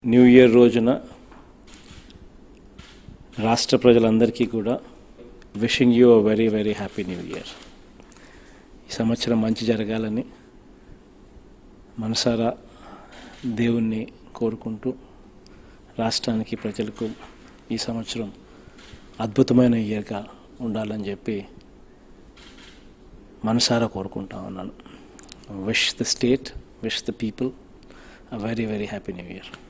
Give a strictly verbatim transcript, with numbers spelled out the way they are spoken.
New year రోజున రాష్ట్ర ప్రజలందరికీ కూడా wishing you a very very happy new year. ఈ సంవత్సరం మంచి జరగాలని మనసారా దేవుణ్ణి కోరుకుంటూ రాష్ట్రానికి ప్రజలకు ఈ సంవత్సరం అద్భుతమైన ఇయర్గా ఉండాలని చెప్పి మనసారా కోరుకుంటా ఉన్నాను. Wish the state, wish the people a very very happy new year.